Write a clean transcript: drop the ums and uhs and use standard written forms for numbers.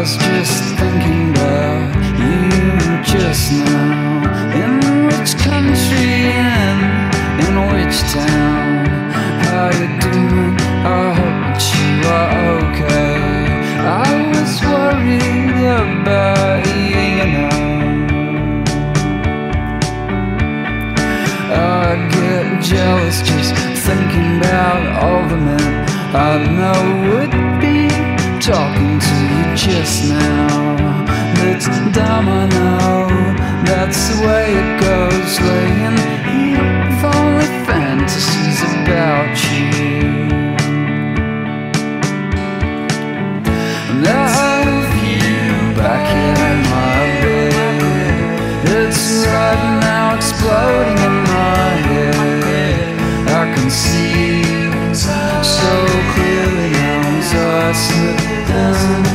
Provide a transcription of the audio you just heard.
was just thinking about you just now. In which country and in which town? How you doing? I hope that you are okay. I was worried about you, you know. I get jealous just thinking about all the men I know would be talking to you just now. It's dumb, I know, that's the way it goes. Laying here with only fantasies about you. And I have you back in my bed. It's right now exploding in my head. I can see so clearly now as I slip down.